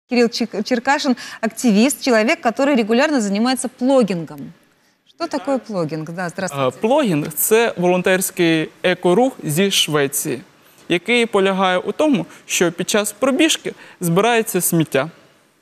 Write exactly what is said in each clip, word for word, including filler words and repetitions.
Кирилл Черкашин – активист, человек, который регулярно занимается плогингом. Что такое плогінг? Да, здравствуйте. Плогінг – це волонтерський екорух зі Швеції, який полягає у тому, що під час пробіжки збирається сміття.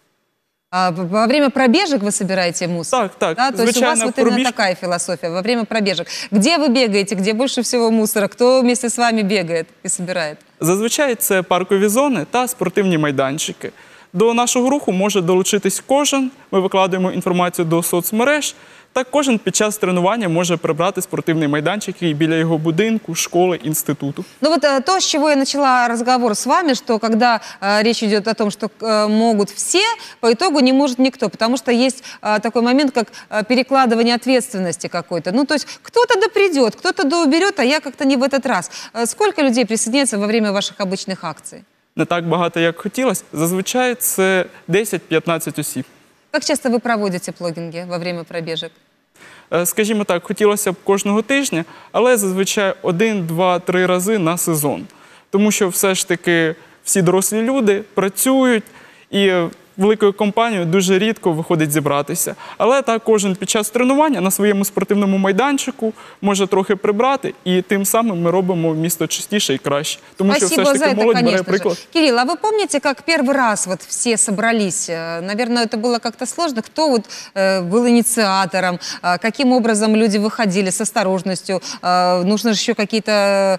А во время пробежек вы собираете мусор? Так, так. Да? То есть у вас вот именно такая философия, во время пробежек. Где вы бегаете, где больше всего мусора? Кто вместе с вами бегает и собирает? Зазвичай це паркові зони та спортивні майданчики. До нашого руху може долучитись кожен. Ми викладаємо інформацію до соцмереж. Так кожен під час тренування може прибрати спортивний майданчик біля його будинку, школи, інституту. Ну вот то, с чего я начала разговор с вами, что когда э, речь идет о том, что э, могут все, по итогу не может никто, потому что есть э, такой момент, как э, перекладывание ответственности какой-то. Ну то есть кто-то да придет, кто-то да уберет, а я как-то не в этот раз. Э, сколько людей присоединяется во время ваших обычных акций? Не так багато, як хотілося. Зазвичай це десять-п'ятнадцять осіб. Как часто вы проводите плогинги во время пробежек? Скажімо так, хотілося б кожного тижня, але зазвичай один, два, три рази на сезон. Тому що все ж таки всі дорослі люди працюють і великою компанією дуже рідко виходить зібратися. Але так кожен під час тренування на своєму спортивному майданчику може трохи прибрати, і тим самим ми робимо місто чистіше і краще. Тому що все ж таки молодь бере приклад. Кирилл, а вы помните, как первый раз вот все собрались? Наверное, это было как-то сложно. Кто вот э, был инициатором? Э, каким образом люди выходили с осторожностью? Э, нужно же еще какие-то...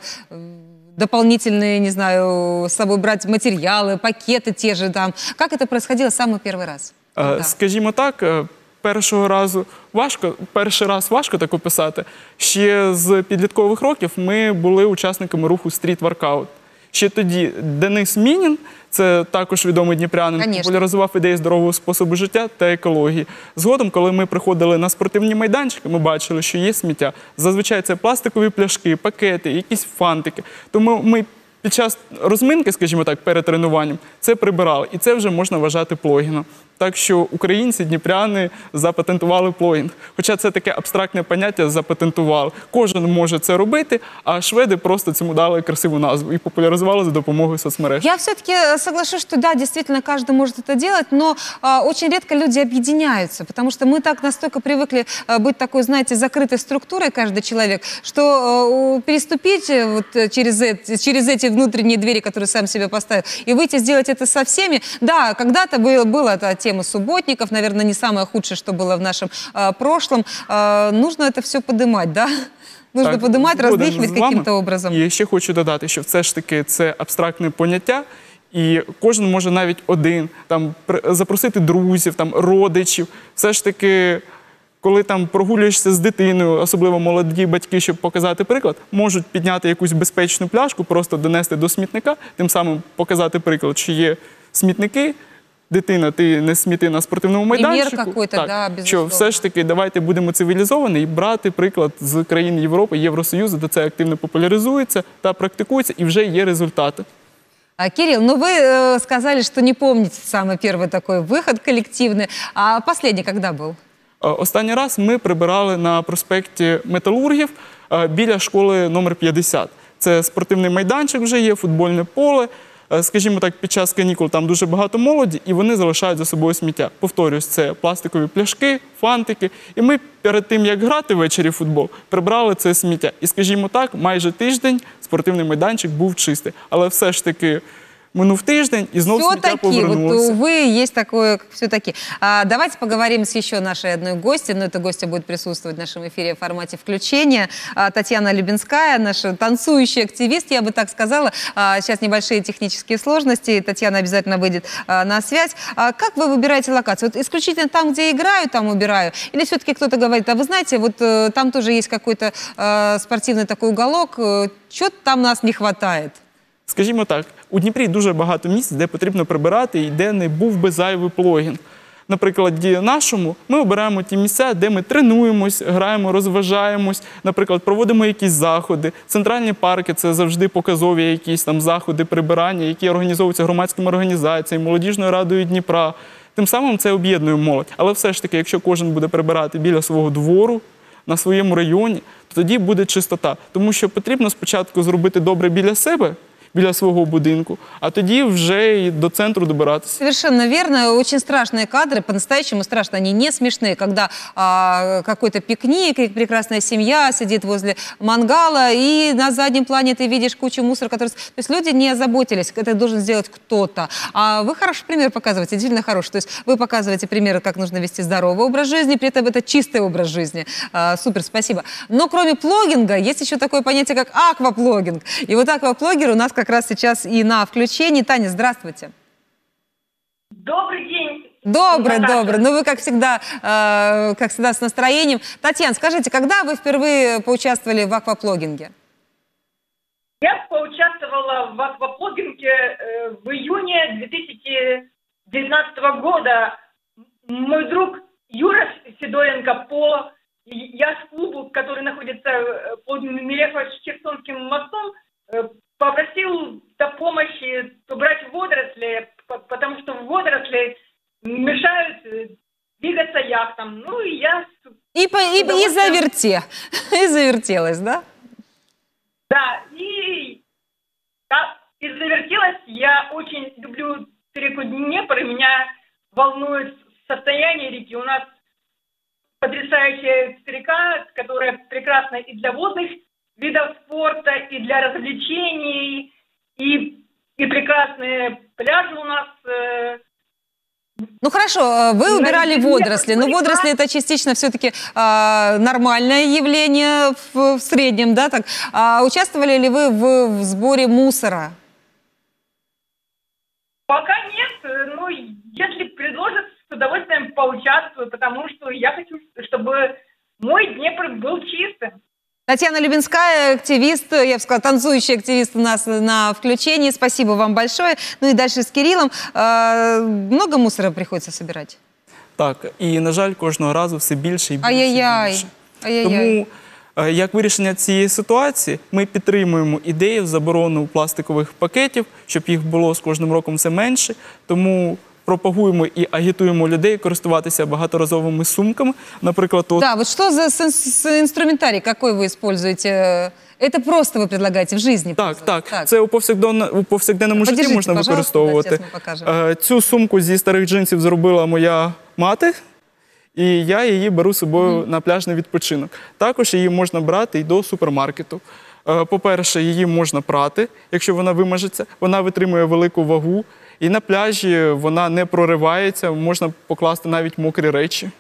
Э, дополнительные, не знаю, с собой брать материалы, пакеты те же там. Как это происходило самый первый раз? Когда? Скажімо так, першого разу важко, перший раз важко так описати. Ще з підліткових років ми були учасниками руху стріт-воркаут. Ще тоді Денис Мінін, це також відомий дніпрянин, Конечно. популяризував ідеї здорового способу життя та екології. Згодом, коли ми приходили на спортивні майданчики, ми бачили, що є сміття. Зазвичай це пластикові пляшки, пакети, якісь фантики. Тому ми під час розминки, скажімо так, перед тренуванням, це прибирали. І це вже можна вважати плогіном. Так що українці, дніпряни запатентували плогінг. Хоча це таке абстрактне поняття запатентували. Кожен може це робити, а шведи просто цьому дали красиву назву і популяризували за допомогою соцмереж. Я все-таки соглашусь, что да, действительно, каждый может это делать, но а, очень редко люди объединяются, потому что мы так настолько привыкли а, быть такой, знаете, закрытой структурой, каждый человек, что а, переступить вот, через, эти, через эти внутренние двери, которые сам себе поставил, и выйти, сделать это со всеми. Да, когда-то было, было это тема субботников, наверное, не самое худшее, что было в нашем а, прошлом. А, нужно это все поднимать, да? Нужно так, поднимать, развихлить каким-то образом. І ще хочу додати, що все ж таки це абстрактне поняття, і кожен може навіть один там запросити друзів, там родичів. Все ж таки, коли там прогулюєшся з дитиною, особливо молоді батьки, щоб показати приклад, можуть підняти якусь безпечну пляшку, просто донести до смітника, тим самим показати приклад, що є смітники. Дитина, ти не сміти на спортивному майданчику. Так, да, що все ж таки давайте будемо цивілізовані і брати приклад з країн Європи, Євросоюзу, де це активно популяризується та практикується, і вже є результати. А, Кирилл, ну вы э, сказали, что не помните самый первый такой выход коллективный. А последний когда был? Останній раз ми прибирали на проспекті Металургів біля школи номер п'ятдесят. Це спортивний майданчик вже є, футбольне поле. Скажімо так, під час канікул там дуже багато молоді, і вони залишають за собою сміття. Повторюсь, це пластикові пляшки, фантики. І ми перед тим, як грати ввечері в футбол, прибрали це сміття. І, скажімо так, майже тиждень спортивний майданчик був чистий. Але все ж таки минув тиждень, и снова сміття повернулось. Вот, увы, есть такое все-таки. А, давайте поговорим с еще нашей одной гостьей, но эта гостья будет присутствовать в нашем эфире в формате включения. А, Татьяна Любинская, наша танцующий активист, я бы так сказала. А, сейчас небольшие технические сложности, Татьяна обязательно выйдет а, на связь. А, как вы выбираете локацию? Вот исключительно там, где играю, там убираю? Или все-таки кто-то говорит, а вы знаете, вот э, там тоже есть какой-то э, спортивный такой уголок, э, чего-то там нас не хватает? Скажімо так, у Дніпрі дуже багато місць, де потрібно прибирати і де не був би зайвий плогінг. Наприклад, нашому ми обираємо ті місця, де ми тренуємось, граємо, розважаємось, наприклад, проводимо якісь заходи. Центральні парки – це завжди показові якісь там заходи прибирання, які організовуються громадськими організаціями, Молодіжною радою Дніпра. Тим самим це об'єднує молодь. Але все ж таки, якщо кожен буде прибирати біля свого двору, на своєму районі, то тоді буде чистота. Тому що потрібно спочатку зробити добре біля себе, біля свого будинку, а тоді вже і до центру добиратися. Совершенно верно. Очень страшные кадры, по-настоящему страшно. Они не смешные, когда а, какой-то пикник, и прекрасная семья сидит возле мангала, и на заднем плане ты видишь кучу мусора, который... То есть люди не озаботились, это должен сделать кто-то. А вы хороший пример показываете, действительно хороший. То есть вы показываете примеры, как нужно вести здоровый образ жизни, при этом это чистый образ жизни. А, супер, спасибо. Но кроме плогинга, есть еще такое понятие, как акваплогинг. И вот акваплогер у нас как раз сейчас и на включении. Таня, здравствуйте. Добрый день. Добрый, Наташа. добрый. Ну, вы, как всегда, э, как всегда, с настроением. Татьяна, скажите, когда вы впервые поучаствовали в акваплогинге? Я поучаствовала в акваплогинге э, в июне две тысячи девятнадцатого года. Мой друг Юра Сидоренко по яхт-клубу, который находится э, под Мелехово-Херсонским мостом, э, попросил до помощи убрать водоросли, п- потому что водоросли мешают э, двигаться яхтам. Ну и я... с И, по, и, и удовольствием- заверте. И завертелась, да? Да, и как и завертелась, я очень люблю реку Днепр, и меня волнует состояние реки. У нас потрясающая река, которая прекрасна и для водных видов спорта, и для развлечений, и, и прекрасные пляжи у нас. Э, Ну хорошо, э, вы На убирали реке водоросли, но Днепр, водоросли это частично все-таки нормальное явление в, в среднем, да? Так, а участвовали ли вы в, в сборе мусора? пока нет, э, но если предложат, с удовольствием поучаствую, потому что я хочу, чтобы мой Днепр был чистым. Татьяна Любинская, активист, я бы сказала, танцующий активист у нас на включении. Спасибо вам большое. Ну и дальше с Кириллом. Э, Много мусора приходится собирать? Так, і, на жаль, кожного разу все більше і більше. і Ай-яй-яй. більше. Ай-яй-яй. Тому, е, як вирішення цієї ситуації, ми підтримуємо ідею заборону пластикових пакетів, щоб їх було з кожним роком все менше. Тому пропагуємо і агітуємо людей користуватися багаторазовими сумками. Наприклад, от Да, вот что за сен- с- инструментарий, какой вы используете? Это просто вы предлагаете в жизни? Так, пользоваться? так. Це у повсякденному, у повсякденному житті Подержите, можна пожалуйста, використовувати. да, сейчас мы покажем. Е, Цю сумку зі старих джинсів зробила моя мати, і я її беру з собою на пляжний відпочинок. Також її можна брати і до супермаркету. Е, По-перше, її можна прати, якщо вона вимажеться. Вона витримує велику вагу. І на пляжі вона не проривається, можна покласти навіть мокрі речі.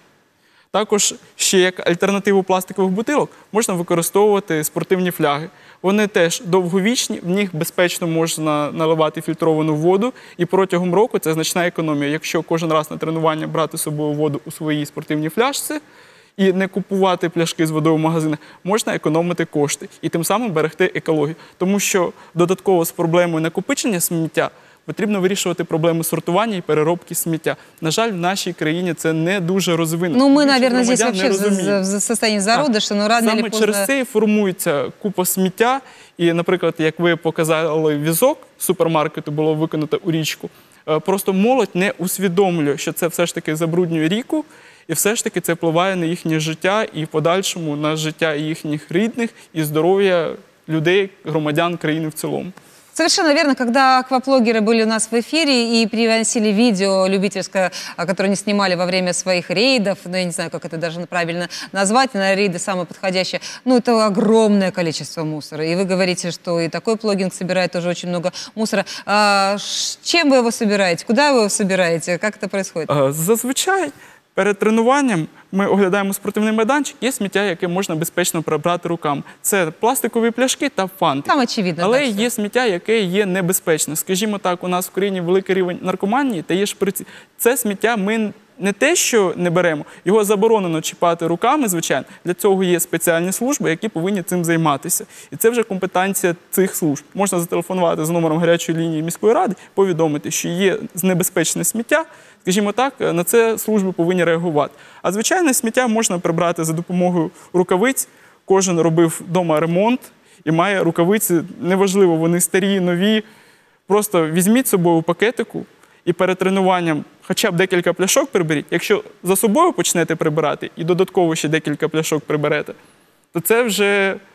Також ще як альтернативу пластикових бутилок можна використовувати спортивні фляги. Вони теж довговічні, в них безпечно можна наливати фільтровану воду, і протягом року це значна економія. Якщо кожен раз на тренування брати з собою воду у своїй спортивній фляжці і не купувати пляшки з водою в магазинах, можна економити кошти і тим самим берегти екологію. Тому що додатково з проблемою накопичення сміття потрібно вирішувати проблеми сортування і переробки сміття. На жаль, в нашій країні це не дуже розвинено. Ну, мы, Більшість наверное, здесь громадян вообще не в, розуміють. в- в состоянии зародыша, но рано Саме или поздно... через це і формується купа сміття. І, наприклад, як ви показали, візок з супермаркету було викинуто у річку. Е, Просто молодь не усвідомлює, що це все ж таки забруднює ріку, і все ж таки це впливає на їхнє життя і в подальшому на життя їхніх рідних і здоров'я людей, громадян країни в цілому. Совершенно верно, когда акваплогеры были у нас в эфире и приносили видео любительское, а, которое они снимали во время своих рейдов, ну, я не знаю, как это даже правильно назвать, на рейды самое подходящее, ну, это огромное количество мусора. И вы говорите, что и такой плогинг собирает тоже очень много мусора. А, ш- чем вы его собираете? Куда вы его собираете? Как это происходит? Е, Зазвичай перед тренуванням ми оглядаємо спортивний майданчик, є сміття, яке можна безпечно прибрати руками. Це пластикові пляшки та фантики. Там очевидно. Але да, всё. є сміття, яке є небезпечне. Скажімо так, у нас в країні великий рівень наркоманії та є шприці. Це сміття ми не те, що не беремо, його заборонено чіпати руками, звичайно. Для цього є спеціальні служби, які повинні цим займатися. І це вже компетенція цих служб. Можна зателефонувати з номером гарячої лінії міської ради, повідомити, що є небезпечне сміття. Скажімо так, на це служби повинні реагувати. А звичайне сміття можна прибрати за допомогою рукавиць. Кожен робив вдома ремонт і має рукавиці, неважливо, вони старі, нові. Просто візьміть з собою пакетику і перед тренуванням хоча б декілька пляшок приберіть. Якщо за собою почнете прибирати і додатково ще декілька пляшок приберете, то це вже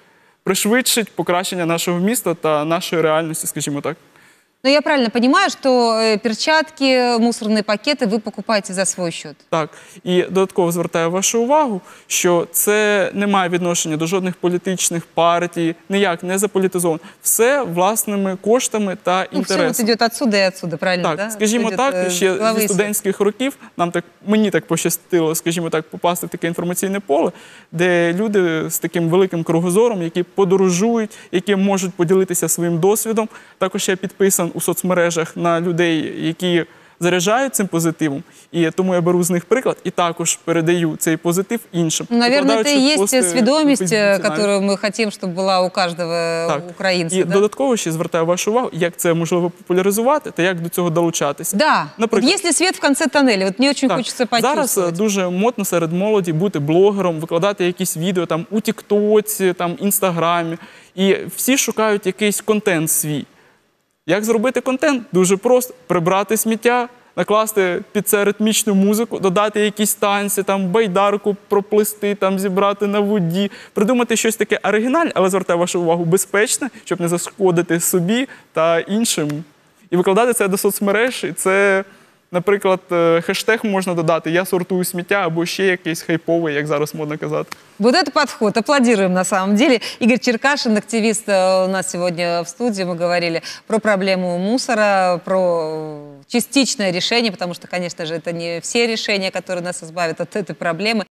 пришвидшить покращення нашого міста та нашої реальності, скажімо так. Но я правильно понимаю, что э, перчатки, мусорные пакеты вы покупаете за свой счет? Так, і додатково звертаю вашу увагу, що це не має відношення до жодних політичних партій, ніяк не заполітизовано. Все власними коштами та Ну, все інтересами. вот идет отсюда и отсюда, правильно, Так, да? скажімо Идет, так, э, ще главы зі и студентських років нам так, мені так пощастило, скажімо так, попасти в таке інформаційне поле, де люди з таким великим кругозором, які подорожують, які можуть поділитися своїм досвідом. Також я підписан у соцмережах на людей, які заряджають цим позитивом, і тому я беру з них приклад і також передаю цей позитив іншим. Ну, наверное, это и викладаючи есть пости в сведомость, Фейсбуці э, навіть. которую мы хотим, чтобы была у каждого Так. украинца. І да? додатково ще звертаю вашу увагу, як це можливо популяризувати та як до цього долучатися. Да, вот Наприклад, есть ли свет в конце тоннеля? Вот мне очень так, хочеться зараз е, почувствовать. дуже модно серед молоді бути блогером, викладати якісь відео там у Тіктоці, там Інстаграмі. І всі шукають якийсь контент свій. Як зробити контент? Дуже просто. Прибрати сміття, накласти під це ритмічну музику, додати якісь танці, там байдарку проплисти, там зібрати на воді, придумати щось таке оригінальне, але звертаю вашу увагу, безпечне, щоб не зашкодити собі та іншим. І викладати це до соцмереж, і це, наприклад, е, хештег можна додати «Я сортую сміття» або ще якийсь хайповий, як зараз модно казати. Вот это подход. Аплодируем на самом деле. Игорь Черкашин, активист, э, у нас сегодня в студии. Мы говорили про проблему мусора, про частичное решение, потому что, конечно же, это не все решения, которые нас избавят от этой проблемы.